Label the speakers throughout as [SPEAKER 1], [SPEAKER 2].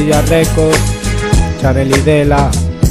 [SPEAKER 1] Villa Records, Chanel y Dela.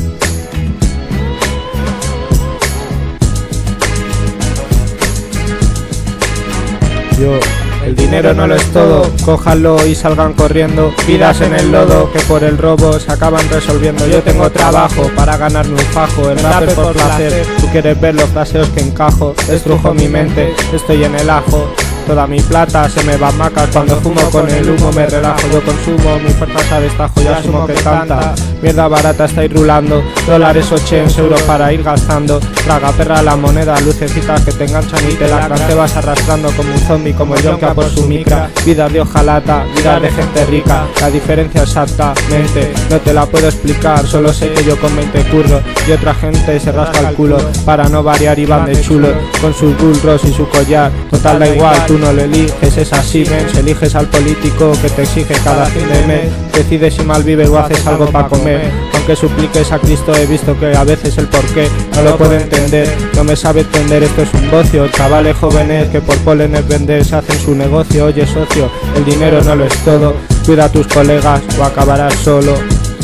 [SPEAKER 1] Yo, el dinero no lo es todo, cójanlo y salgan corriendo. Vidas en el lodo que por el robo se acaban resolviendo. Yo tengo trabajo para ganarme un fajo, el rap es por placer. Tú quieres ver los fraseos que encajo, destrujo mi mente, estoy en el ajo. Toda mi plata se me va a macas cuando fumo, con el humo me relajo. Yo consumo mi fuerza a destajo y asumo que tanta mierda barata estáis rulando. Dólares 80 euros para ir gastando. Traga perra la moneda, lucecitas que te enganchan y te la te vas arrastrando como un zombie, como el yonka por su micra. Vidas de hojalata, vidas de gente rica. La diferencia exactamente no te la puedo explicar, solo sé que yo con 20 curro y otra gente se rasca el culo para no variar y van de chulo con sus burros y su collar. Total da igual, tú no lo eliges, es así, men. Si eliges al político que te exige cada fin de mes, decides si mal vives o haces algo para comer. Aunque supliques a Cristo, he visto que a veces el porqué no lo puedo entender. No me sabe entender, esto es un bocio. Chavales jóvenes que por pólenes vender se hacen su negocio. Oye socio, el dinero no lo es todo, cuida a tus colegas o acabarás solo.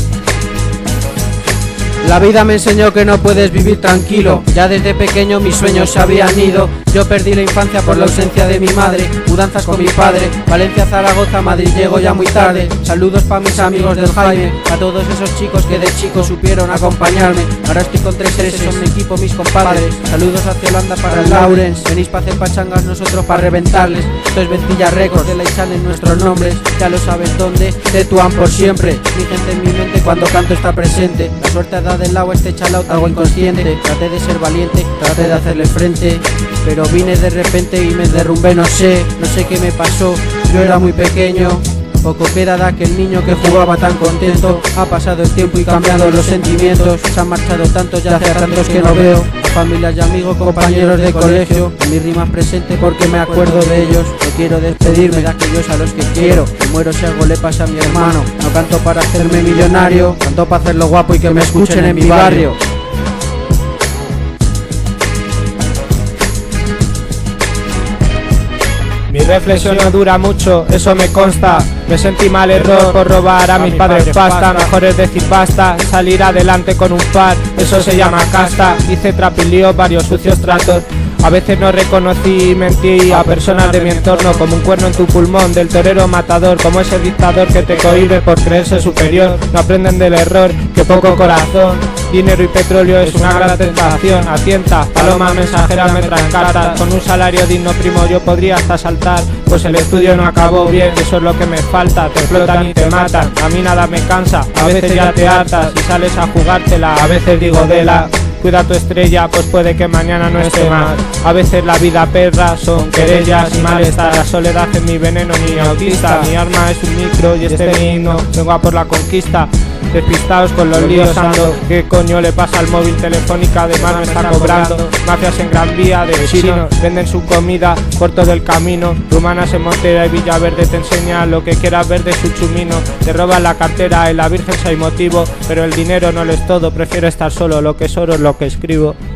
[SPEAKER 2] La vida me enseñó que no puedes vivir tranquilo. Ya desde pequeño mis sueños se habían ido. Yo perdí la infancia por la ausencia de mi madre, mudanzas con mi padre, Valencia, Zaragoza, Madrid llego ya muy tarde. Saludos para mis amigos del Jaime, a todos esos chicos que de chicos supieron acompañarme. Ahora estoy con 3 S, son mi equipo, mis compadres. Saludos hacia Holanda para el Laurens, venís para hacer pachangas, nosotros para reventarles. Esto es Villa Records, de la salen nuestros nombres. Ya lo sabes dónde, Tetuán por siempre. Mi gente en mi mente cuando canto está presente. La suerte da del lado este chalao, algo inconsciente. Traté de ser valiente, traté de hacerle frente, pero vine de repente y me derrumbé, no sé qué me pasó. Yo era muy pequeño, poco queda de aquel niño que jugaba tan contento. Ha pasado el tiempo y cambiado los sentimientos, se han marchado tantos, ya hace tantos que no veo. Familias y amigos, compañeros de colegio, en mis rimas presente porque me acuerdo de ellos. No quiero despedirme de aquellos a los que quiero, me muero si algo le pasa a mi hermano. No canto para hacerme millonario, canto para hacerlo guapo y que me escuchen en mi barrio.
[SPEAKER 1] Mi reflexión no dura mucho, eso me consta. Me sentí mal error por robar a mis padres pasta. Mejor es decir basta, salir adelante con un par, eso se llama casta. Hice trapilíos, varios sucios tratos. A veces no reconocí y mentí a personas de mi entorno, como un cuerno en tu pulmón del torero matador, como ese dictador que te cohíbe por creerse superior. No aprenden del error, que poco corazón. Dinero y petróleo es una gran tentación. A tienta, palomas mensajeras me traen cartas. Con un salario digno, primo, yo podría hasta saltar. Pues el estudio no acabó bien, eso es lo que me falta. Te explotan y te matan, a mí nada me cansa. A veces ya te hartas y sales a jugártela. A veces digo Dela, cuida tu estrella, pues puede que mañana no esté más. A veces la vida perra, son querellas y malestar. La soledad es mi veneno, ni autista. Mi arma es un micro y este mi himno. Vengo a por la conquista. Despistados con los líos ando. ¿Qué coño le pasa al móvil? Telefónica además me está cobrando. Mafias en Gran Vía de chinos venden su comida por todo el camino. Rumanas en Montera y Villaverde te enseñan lo que quieras ver de su chumino. Te roban la cartera, en la Virgen si hay motivo, pero el dinero no lo es todo. Prefiero estar solo, lo que es oro es lo que escribo.